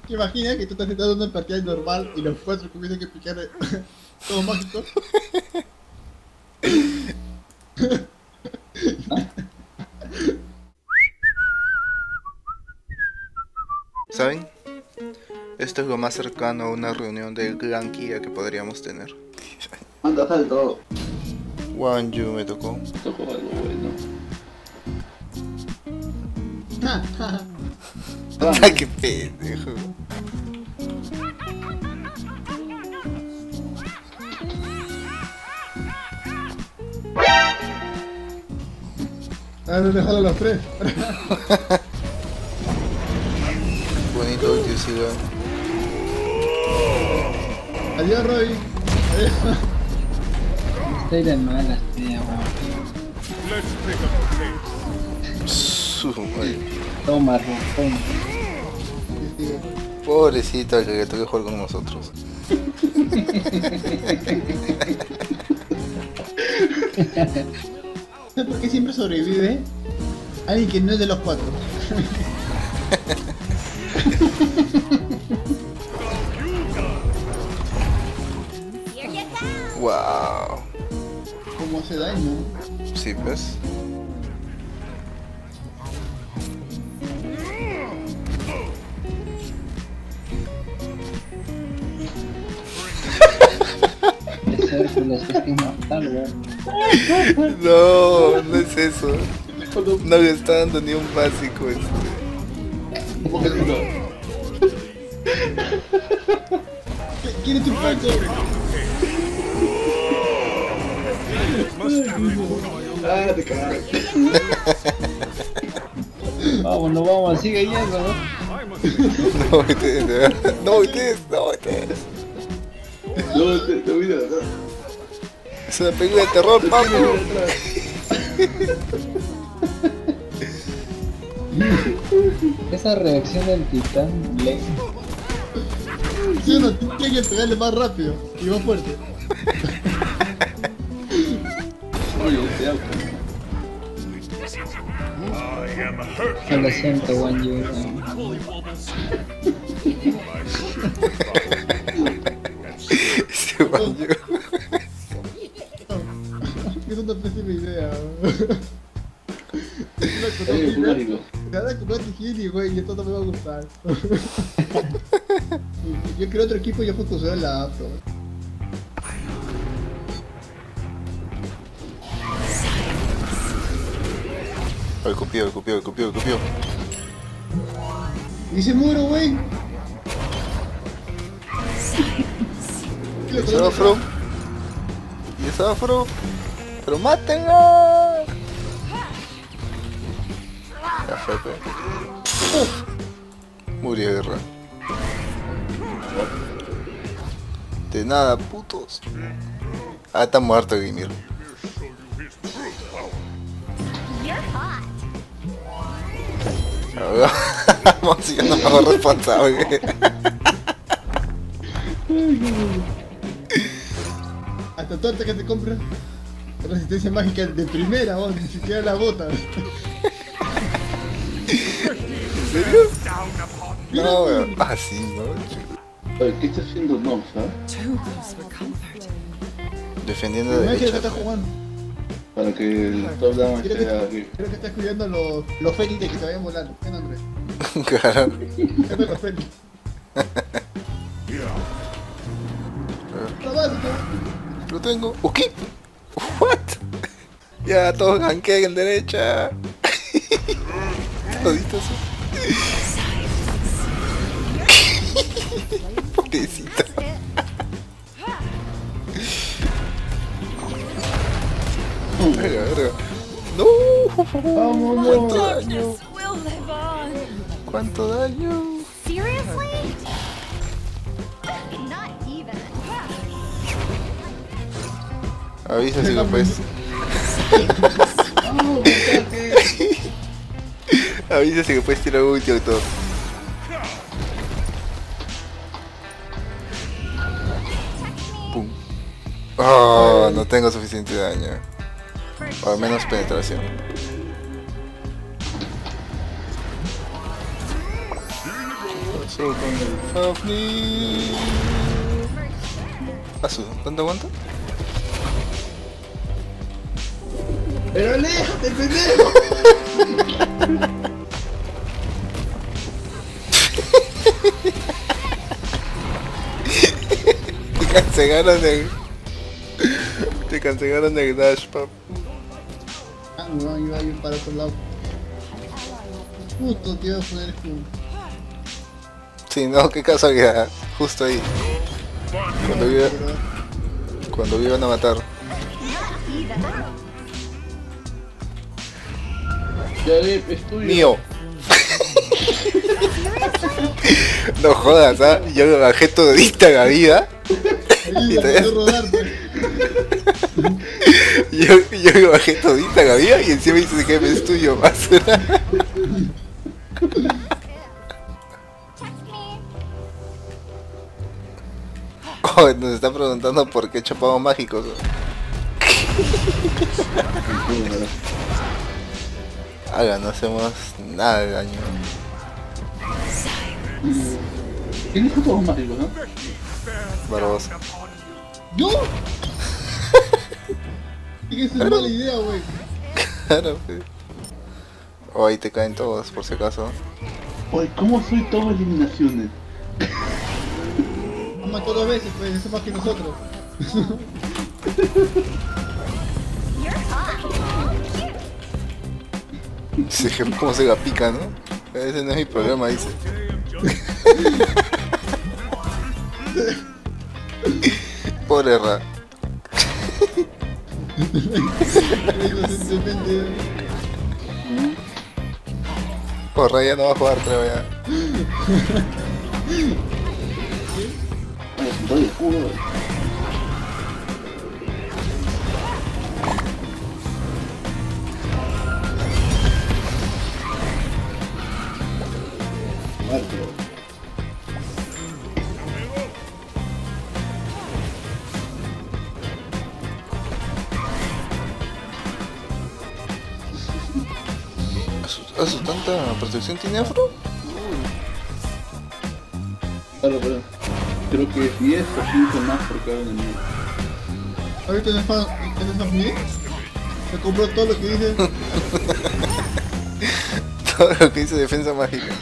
¿Te imaginas que tú estás sentado en una partida normal y los cuatro comienzan que picar todo mágico? ¿Saben? Esto es lo más cercano a una reunión del Gran Kia que podríamos tener. Anda, salto. Wanju me tocó. Tocó algo bueno. ¡Ay, qué pendejo! Ah, no dejalo a los tres. Bonito ulti, siga. Adiós, Roy. Adiós. Estoy de malas, tío. Su madre. Toma, Rufón. Pobrecito el que le toque jugar con nosotros. ¿Sabes por qué siempre sobrevive? Alguien que no es de los cuatro. Wow. ¿Cómo hace daño? Sí, pues. Ese Hércules que es inmortal, weón. No, no es eso. No le está dando ni un básico ¿Quién es tu paco? Ah, te cagas. Vámonos, vamos, sigue yendo, ¿no? No voltees, de verdad. No voltees, no voltees. No, te mira, ¿no? Es una película de terror, papu. Esa reacción del titán, le... Sí, no, tiene que pegarle más rápido y más fuerte. Oye, te hago. Lo siento, One You. Ese Wanju. Es una pésima idea. Oye, Pularico. Te van a comprar Tijini, güey, y esto no me va a gustar. Yo quiero otro equipo y yo puedo usar la afro. El copió, el copió, el copió, el copió. Y ese muro, güey. Y es afro. Y es afro. Pero mátenlo. Ya fue, pues. Murió de guerra. De nada, putos. Ah, está muerto el Gimir. Vamos siendo mejor responsable. Hasta torta que te compra. Resistencia mágica de primera, vos, ni siquiera la bota. ¿En serio? No, weón. Ah, sí, no. Oye, ¿qué está haciendo Nox, ah? Defendiendo No de es que derecha. está jugando. Para que el top down Creo sea que, aquí. creo que estás cuidando los fénix que te vayan volando. ¿Qué nombre? Claro. Cuidando los fénix. No básico. Lo tengo. ¿O qué? ¿What? Ya, todos gankean en derecha. Toditos. Pobrecita. Verga, verga. No. ¿Cuánto daño? ¿Cuánto daño? Seriously? Not even. Avisa si lo puedes. Avisa si lo puedes tirar ulti o todo. Pum. Oh, no tengo suficiente daño. O al menos penetración. pasó con el Fafnir? Paso, ¿cuánto aguanta? ¡Pero aléjate, pendejo! Te cancelaron el... Te cancelaron el dash, pap. Ah, no, iba a ir para otro lado. Justo te iba a poner escudo. Sí, no, qué casualidad. Justo ahí. Cuando me iban a matar. Ya, es tuyo. Mío. No jodas, ¿ah? Yo lo bajé todita la vida. Ahí la puedo rodar, pues. Yo lo bajé todita la vida y encima dices que es tuyo, basura. Oh, nos están preguntando por qué chapamos mágicos. Haga, no hacemos nada de daño. ¿Quién dijo todos mágicos, no? Barbosa. ¿Yo? Dije, es una mala idea, wey. Claro, pues. Oh, ahí te caen todos, por si acaso. Oye, ¿cómo soy todo eliminaciones? Nos mató 2 veces, pues, eso más que nosotros. Sí, cómo se la pica, ¿no? Ese no es mi problema, dice. Pobre Ra. Inocentemente. Oh, Ra ya no va a jugar, creo ya. Oye, doy el escudo. Muerto. ¿A su tanta protección tiene afro? Claro, pero creo que 10 o 15 más por cada enemigo. Ahorita en el Fafnir se compró todo lo que dice. Todo lo que dice defensa mágica.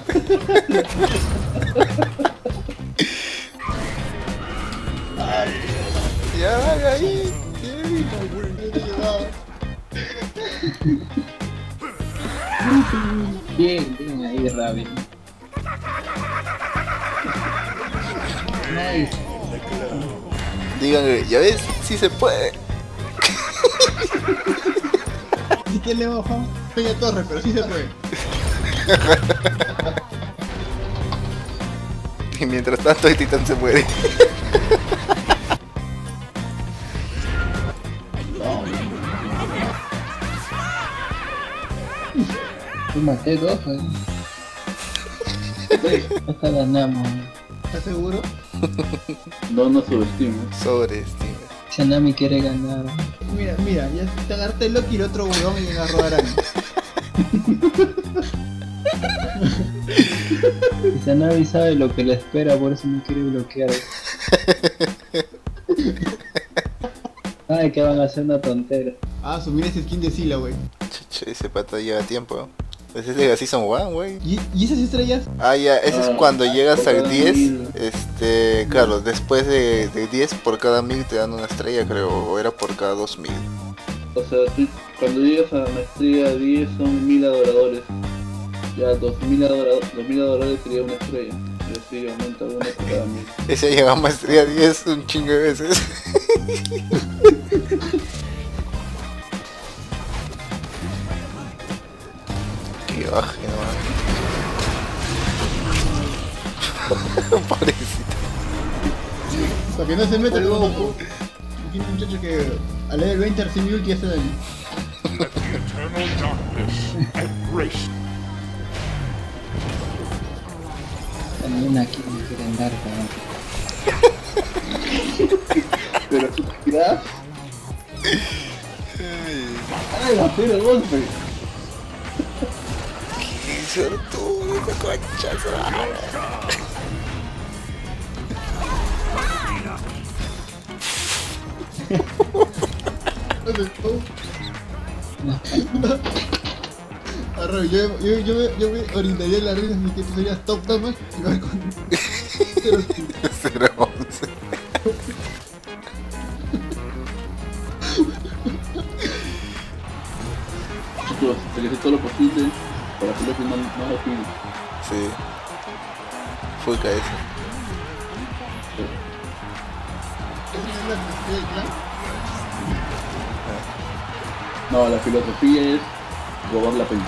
Ya, ahí. Bien, bien ahí, Raven. Nice. Díganle, ya ves, sí se puede. Ni que le bajó Peña Torre, pero sí se puede. Y mientras tanto el titán se muere. Yo maté 2, Esta ganamos. ¿Estás seguro? No nos subestimes. Sobreestima. Sanami quiere ganar. Mira, ya te agarraste el Loki y el otro huevón y la rodarán. Y Sanami sabe lo que le espera, por eso no quiere bloquear. Ay, que van a hacer una tontera. Ah, subir ese skin de Sila, wey. Chucha, ese pata lleva tiempo, ¿no? Ese es de la Season 1, wey. ¿Y esas estrellas? Ah, ya, ese es cuando llegas al cada 10. 1000. Claro, después de 10 por cada 1000 te dan una estrella, creo, o era por cada 2000. O sea, tú, cuando llegas a maestría 10 son 1000 adoradores. Ya 2000 adoradores sería una estrella. Y así aumenta una por cada 1000. Ese llega a maestría 10 un chingo de veces. Que baje nomás. Pobrecito. Para que no se meta el loco. Aquí hay un muchacho que al level 20 recibe mi ulti y hace daño. Eternal darkness embrace. También aquí me quieren dar, Pero tú tirás. ¡Ay, la pera golpe! ¿Qué es Suertudo, esa concha, Arroyo, yo me orientaría en las reglas de que tú serías top damage y vas con 0-11. Chicos, hay que hacer todo lo posible para que los no afine. Sí. Full KS. ¿Esa es la filosofía del clan? No, la filosofía es robar la penta.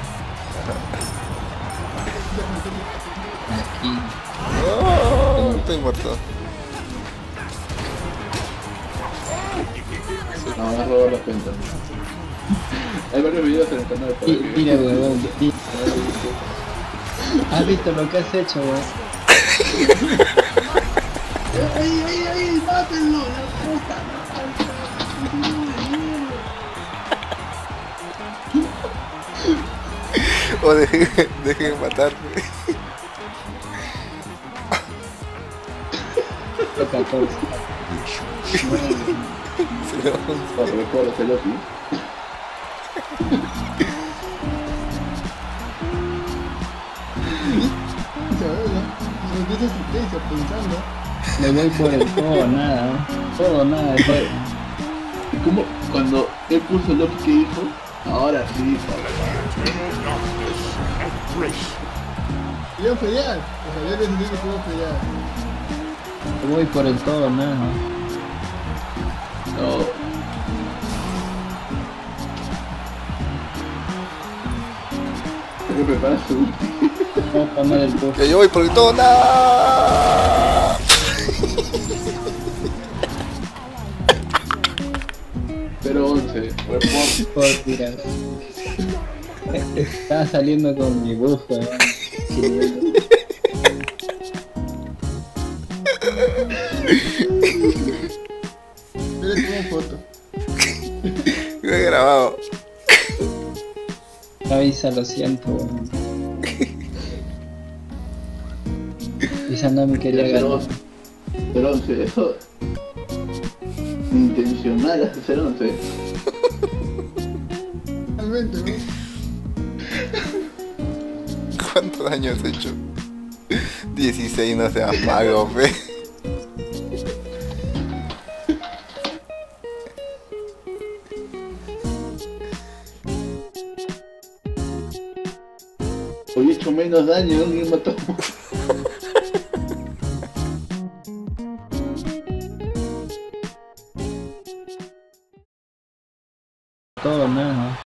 Aquí. Oh, estoy muerto. No, es robar la penta. Hay varios videos en el canal para que... Mira, weón. ¿Has visto lo que has hecho, weón? ¡Ay, mátenlo! ¡La puta! O dejen de matarme. Toca 14. Para recuerdo hacerlo así. Son 10 asistencias pensando. Le voy por el todo o nada, ¿no? Todo o nada de juego. Y como cuando él puso lo que dijo, ahora sí, Eternal darkness and grace. Iba a pelear. O sea, yo decidí que puedo pelear. Le voy por el todo o nada, ¿no? no. Hay que preparar su ulti. Vamos a poner el push. Que yo voy por el todo, nada. Pero 11, report. Por tirar. Estaba saliendo con mi buff, weón. Yo le tomo foto. Lo he grabado. Avisa, lo siento, weón. Esa no me quería ganar. Pero 11, eso... Intencional hacer 11. Realmente, ¿no? ¿Cuánto daño has hecho? 16, no seas mago, fe. Hoy he hecho menos daño, no me mató. Todo o nada, ¿no?